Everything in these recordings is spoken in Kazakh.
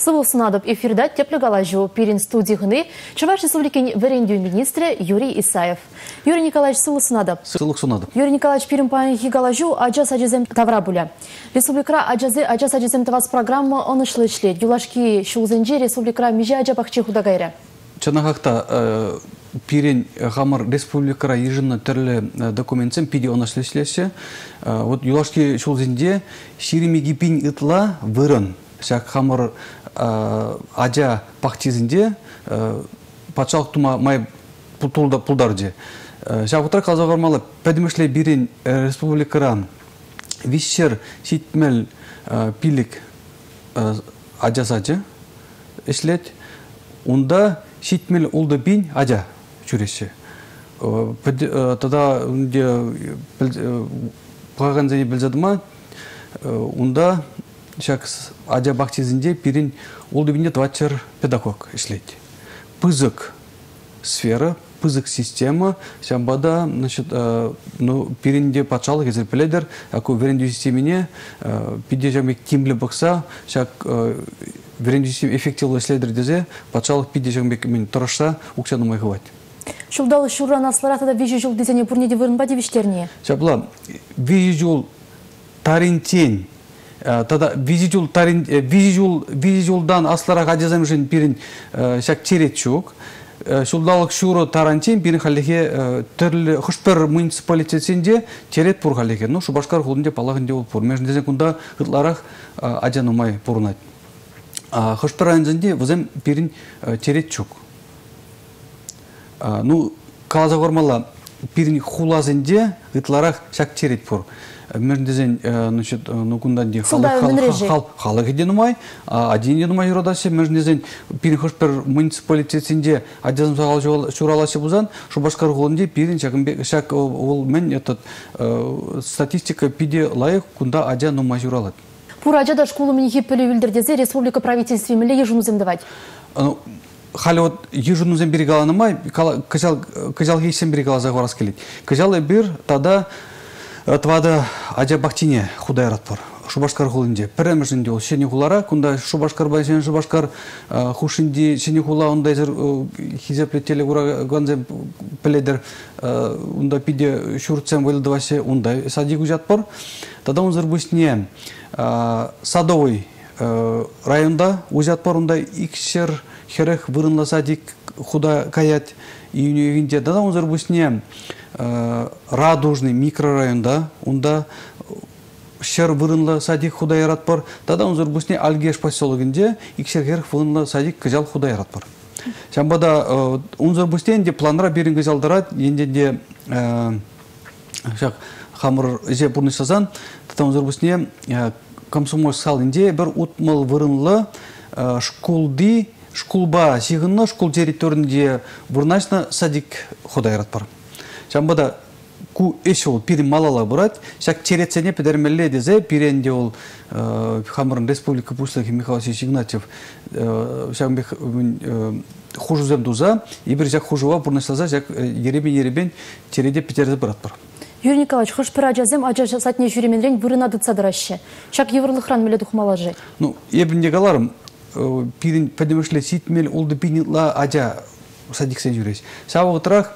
Сывыл сынадып эфирда теплегалажу перин студияны Чуваш Республикин варенью министре Юрий Исаев. Юрий Николаевич сывыл сынадып. Сылық сынадып. Юрий Николаевич перин паянхи галажу аджас аджазем таврабуля. Республикра аджас аджазем тавас программа онышлы ишлет. Юлашки шулзенже республикра меже аджабахче худагайра. Чанахакта перин хамар республикара ежина терле документсен пиди онышлы ишлесе. Вот юлашки шулзенже ширимеги пин ытла вырын. Шак хамар аджа пахчизинде патшалық тума май пулдарже. Шак утра казагармалы пәдімішле бірін республикаран вишер ситмел пилік аджасачы ішлет. Онда ситмел улды бин аджа жүресі. Тада пағаған зәне білзадыма, онда шак аджа бахчизинде пирин улды бинде твачер педагог ішлет. Пызык сфера, пызык система, шамбада, значит, пиринде патшалық езір піледер, аку веренду системине, пиде жамек тимлі бақса, шак веренду систем эффективлы иследер дезе, патшалық пиде жамек мен тұрашса, уксану майғывать. Шулдалы шуран асларатада вижу жол дезене бурнеде вырынба девиштерне? Шабла, вижу жол таринтен, тада визижулдан аслара гадязамжын пирин шак терет чук. Шулдалық шуру тарантин пирин халихе түрлі хұшпер муниципалитетсінде терет пур халихе. Ну, Шубашкар хулынде палағынде ол пур. Межін дезен күнда ғытларақ аджанумай пурнат. Хұшпер айынзінде візем пирин терет чук. Ну, калаза гормала пирин хулазінде ғытларақ шак терет пур. Междезен, значит, ну кундан де халық еденумай, один еденумай юрадасы, междезен пирин муниципалитетінде адязым сағал шураласы бұзан, Шубашкар ғолынде пирин шак ол мен этот статистика пиде лайық күнда адя нумай журалады. Пур аджада школу мені хиппелі үлдірдезе республика правительстве мілі ежунузем давать? Халі вот ежунузем берегаланымай, кажал гейсен берегала зағварас келет. Кажалы бір тада Твада аджа бахтине худайрат пар. Шубашкар хулинде. Піремежінде ол шені хулара, күнда Шубашкар бай шені Шубашкар хушинде шені хула ондайзыр хизеплетелі ғанзем піледер онда пиде шурцем вылдывасе ондай садик ұжат пар. Тада онзыр бұсне Садовый районда ұжат пар, онда икшер херех вырынла садик худа каят июнегінде. Тада онзыр бұсне Радужный микрорайонда, онда шер вырынла садик худайрат бар. Тада онзыр бұсне Альгеш поселогінде икшер херх вырынла садик кыжал худайрат бар. Шамбада онзыр бұсне енде планра берін кыжалдарат, енде де хамыр же бұрны сазан, тада онзыр бұсне Комсомольск салынде бір утмал вырынла шкулба сигынна шкул территорінде бұрнашна садик худайрат бар. Шамбада ку эшол пирин малала брать, шак черецене педермелле дезе пиренде ол хамырын республика пушлахи Михаил Васильевич Игнатьев шамбек хужузем дуза, и бір жак хужува бурнашлаза жак еребен череде петерді брат бар. Юрий Николаевич, хош пір аджазем, аджа сатне жүременрен вырынады цадыраще. Шак еврлыхран меле духмалажы. Ну, ебінде галарым, пирин пәдемешле ситмел олды пинитла аджа садиксен жүрес. Савығытырақ,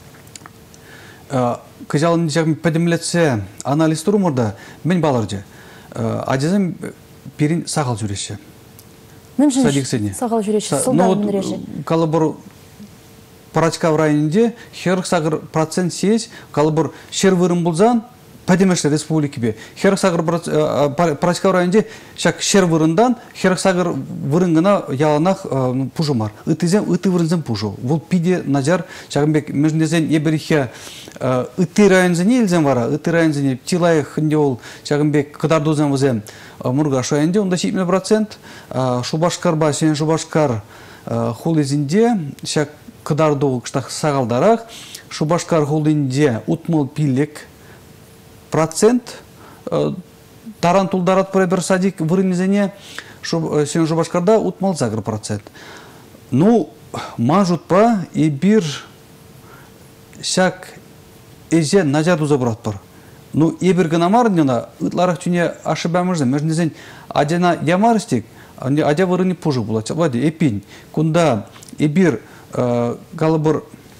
Кажалын жағым пәдімлетсе анализ тұрмырда мен баларжы. Аджазым перин сағал жүреші. Мін сағал жүреші, сылдағын режі. Калыбыр парачка в районінде херх сағыр процент сез, калыбыр шер вырым бұлзан, пәдемешлі республики бе. Херх сағыр парачка в районінде шак шер вырындан, херх сағыр вырыңына яланақ пұжымар. Үті вырынзен пұжу. Бұл пиде назар, шағымбек межіндезен еберихе үті районзіне елзен вара, үті районзіне тилайық хінде ол шағымбек қыдардузен візен мұрға шайынде, онда 70%, Шубашкар ба, сен Шубашкар хулезінде шак қыдарду қыштақ сағалдарақ, Шубашкар хулезінде ұтмыл пилік процент таран тулдарат бір садик вырынезіне сен Шубашкарда ұтмыл загыр процент. Ну, мажут па и бир шак эже назарду забрат бар. Ну, ебір гынамарынена, ұтларақ түне ашыбамызды, мәжінезен адена ямарыстик, Адя вырыны пужы булат. Влади эпин. Кунда эбир калыбыр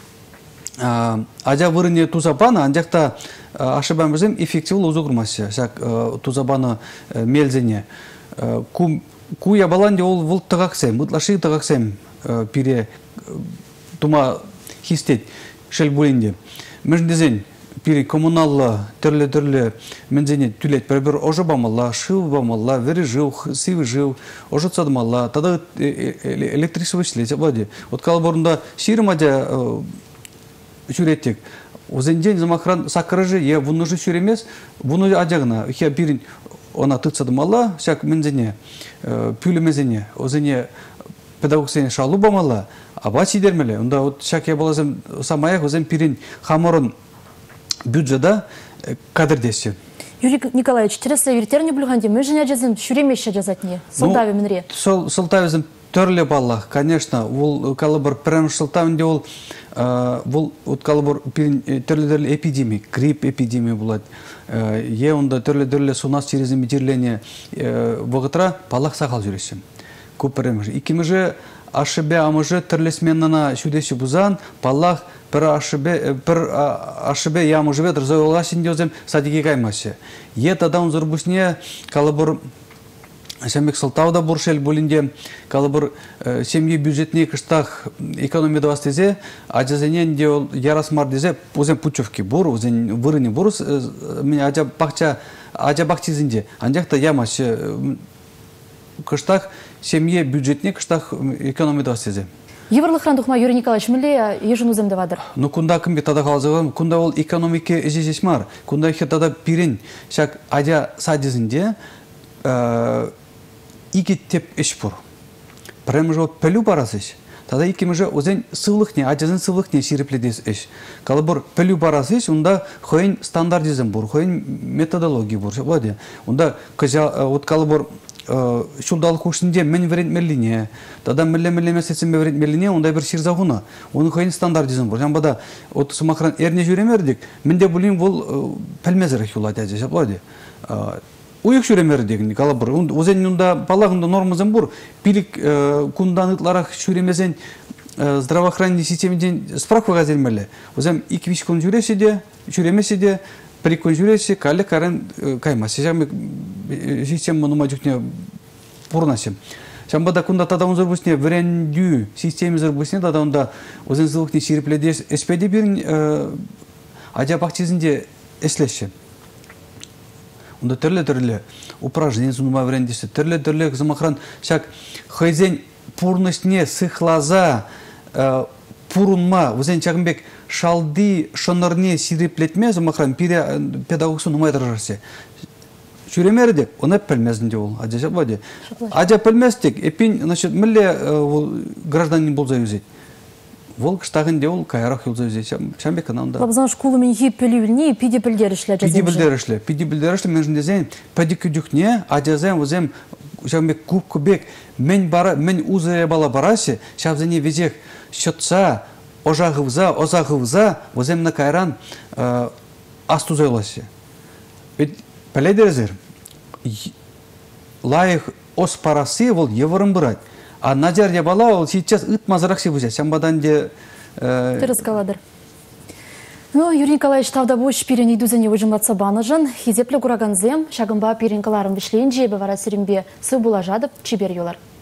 адя вырыны тузабана, андякта ашыбамызым эффективл узугурмасы. Шак тузабаны мелзене. Куя баланде ол выл тагаксем, мытлаши тагаксем пире тума хистет шел булинде. Междезен пире коммуналла төрле мензене түлет бер ожобамалла, шылбамалла, вери жил, сивы жил, ожотсадмалла, тада электричество шлет. Вот калборунда ширмадя шүреттек. Озенден замахран сакрыжы, я вунужы шүремес, вуну адягна, я пирин она тыцадмалла, всяк мензене, пюлемезене, озене педагогсене шалубамалла, а бачи дермеле, онда вот всяк я балазем самая, озен пирин хаморон бюджета кадрдесе. Юрий Николаевич, интересно, юритерне булганде, мы же не жазем, шүремеше жазатне, солдаве менре. Солдавезем төрле баллах, конечно, вол калыбыр прям шылтавынде ол вот калыбыр төрле эпидемия, грипп эпидемия булат. Е онда төрле сунас через митирлене вогытра баллах сахал жүресем. Көп прям. Икимеже ашыбе амыжы төрлесменнана шүдеші бузан, баллах бір ашыбе ямыжы бедір зойласын дезем садиге каймасы. Е тадан зұрбусне калыбыр Шамбек Салтауда буршел болинде калыбыр семье бюджетне кыштах экономия давастезе, ажазенен де ол ярасмар дезе, озен путчевки бур, озен вырыны бурус, ажа бахчизинде, андякта ямасы кыштах семье бюджетне кыштах экономия давастезе. Еврлыхран тухма Юрий Николаевич, миле ежин уземде вадыр. Ну кунда кымге тада халзыгым, кунда ол экономике эжесмар, кунда ихе тада пирин, шак ажа садизинде, ики теп эшпур. Прямо же пелю барасыш. Тогда ики мы же озен сывлыхне, ажазын сывлыхне ширепледес эш. Калыбыр пелю барасыш, онда хойн стандартизм бур, хойн методология бур. Влади, онда кажа вот калыбыр шулдал кушинде мен верен меллине. Тогда мелле месяцем верен меллине, онда бир ширзагуна. Он хойн стандартизм бур. Жамбада от сумахран эрне жүремердик. Менде булин вол пелмезерих юлат ажа. Влади. Уйық шүремері деген калабыр. Озен ұнда балағында нормазен бұр. Билік күнданытларақ шүремезен здравоохранение системеден справкаға зелмелі. Озен 2-3 күн жүресі де, шүремесі де, 1 күн жүресі, кәлі кәрін каймасы. Система нұма жүкне бұрнасым. Шамбада күнда тада ұнзыр бұсіне вірендю системі зыр бұсіне, тада ұнда озен зылықне ширепледес эспеде бірін ажа бақчизінде эслеші. Онда төрле упражнение зунума врендисе, төрле замахран шак хайзен пурнышне сыхлаза пурунма, узен чагымбек шалды шонорне сириплетме замахран пире педагогсу нумай дражарсе. Шүремерде, оны пелмезінде ол, ажа баде. Ажа пелместек, эпин, значит, милле гражданин бол заюзет. Волк штагынде ол кайрах юлза үзе шамбек кананда. Лабзан школы мен еп пелюльне пиде білдерішлі жазем. Пиде білдерішлі менжіндезен падикі дүкне ажазен өзем шамбек күбек мен узере бала барасе шабзене везех шотса озағывза өзем на кайран астузайласе. Пәледерезер лайық ос парасы ол еврын бұрад. А Надяр Ябала ол сейчас ытмазырақ себузе, сямбадан де... Тырыз каладыр. Ну, Юрий Николаевич тавда бош пирен идузене выжимлатса банажан, хизепле кураганзем, шагымба пирен каларым вишлейн жебе вара сирімбе сы була жадып, чибер юлар.